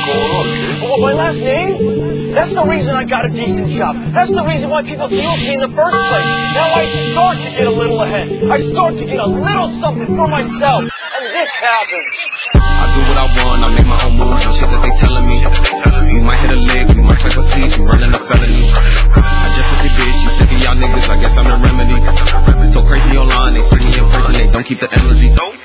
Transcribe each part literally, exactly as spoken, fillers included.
going on, kid? Well, my last name? That's the reason I got a decent job. That's the reason why people deal with me in the first place. Now I start to get a little ahead. I start to get a little something for myself. And this happens. I do what I want, I make my own moves and shit that they telling me. We might hit a lick, we might strike a piece, we running a felony. I just took a bitch, she sick of y'all niggas, I guess I'm the remedy. So crazy online, they see me in person, they don't keep the energy.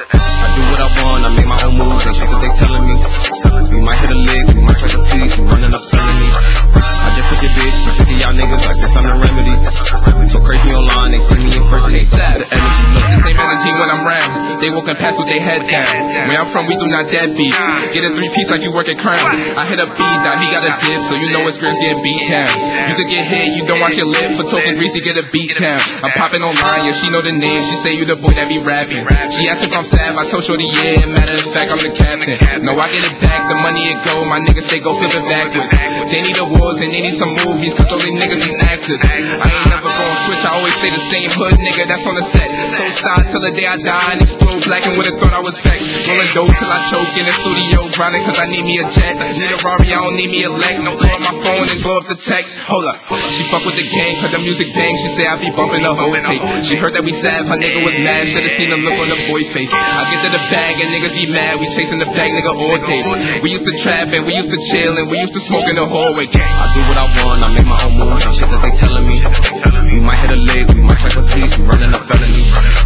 I do what I want, I make my own moves and shit that they telling me. We might hit a lick, we might strike a piece, we running a felony. I just took a bitch, she sick of y'all niggas, I guess I'm the remedy. So crazy online, they see me in person, they don't keep the energy. The same energy when I'm round, they walking past with their head down. Where I'm from, we do not that beat. Get a three piece like you work at Crown. I hit a beat that he got a zip, so you know his grams getting beat down. You could get hit, you don't watch your lip. For talking greasy, get a beat down. I'm popping online, yeah, she know the name. She say you the boy that be rapping. She asked if I'm Sav, I told shorty yeah. Matter of fact, I'm the captain. No, I get it back, the money it go. My niggas they go flip it backwards. They need awards and they need some movies, cause all these niggas is actors. I ain't never gonna switch, I always stay the same hood nigga that's on the set. So start till the day I die and explode black and would've thought I was tech. Rolling dope till I choke in the studio, grinding cause I need me a jet. Need a Rari, I don't need me a Lex. No blow up my phone and blow up the text. Hold up, she fuck with the gang, cause the music bang. She say I be bumping the whole tape. She heard that we sad, her nigga was mad. Should've seen the look on the boy face. I get to the bag and niggas be mad. We chasing the bag, nigga, all day. We used to trap and we used to chill and we used to smoke in the hallway. I do what I want, I make my own moves and shit that they telling me. We might hit a lick, we might strike a piece, we running a felony.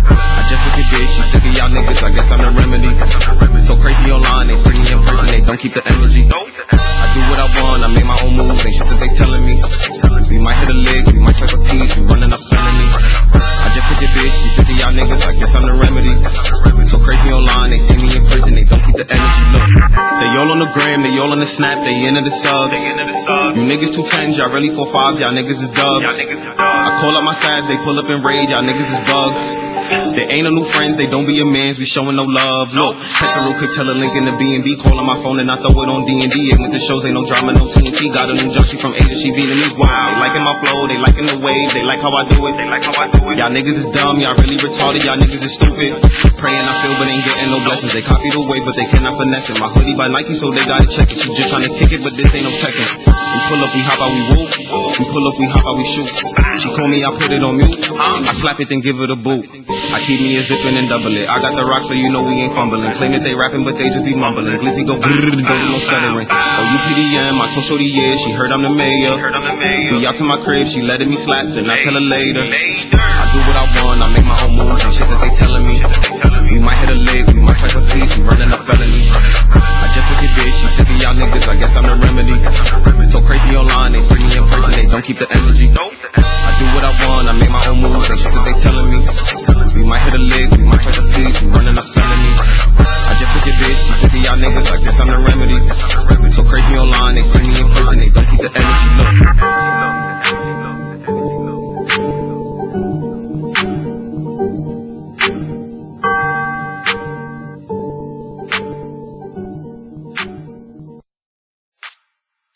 I just took a bitch, she sick of y'all niggas, I guess I'm the remedy. So crazy online, they see me in person, they don't keep the energy. I do what I want, I make my own moves and shit that they telling me. We might hit a lick, we might strike a piece, we running a felony. I just took a bitch, she sick of y'all niggas, I guess I'm the remedy. So crazy online, they see me in person, they don't keep the energy. Look, they all on the gram, they all on the snap, they into the subs. You niggas two tens, y'all really four fives, y'all niggas is dubs. I call up my Savs, they pull up in rage, y'all niggas is bugs. They ain't no new friends, they don't be your mans, we showing no love. Look, text a real quick, tell a link in the B and B, call on my phone and I throw it on D and D. Ain't with the shows, ain't no drama, no T N T. Got a new junk, she from Asia, she Vietnamese. Wow, they liking my flow, they liking the wave, they like how I do it. They like how I do it. Y'all niggas is dumb, y'all really retarded, y'all niggas is stupid. Praying I feel, but ain't getting no blessings. They copy the way, but they cannot finesse it. My hoodie by Nike, so they gotta check it. She just trying to kick it, but this ain't no checking. We pull up, we hop out, we whoop. We pull up, we hop out, we shoot. She call me, I put it on mute. I slap it, then give it a boot. I keep me a zippin' and double it. I got the rock, so you know we ain't fumbling. Claim that they rapping, but they just be mumbling. Glizzy go grrrr, don't do no stuttering. Oh, you P D M, I told shorty yeah, she heard I'm the mayor. We out to my crib, she letting me slap, then I tell her later. I do what I want, I make my own moves and shit that they telling me. We might hit a lick, we might strike a piece, we running a felony. I just took a bitch, she sick of y'all niggas, I guess I'm the remedy. So crazy online, they see me in person, they don't keep the energy. I do what I want, I make my own moves and shit that they telling me. We might hit a lick,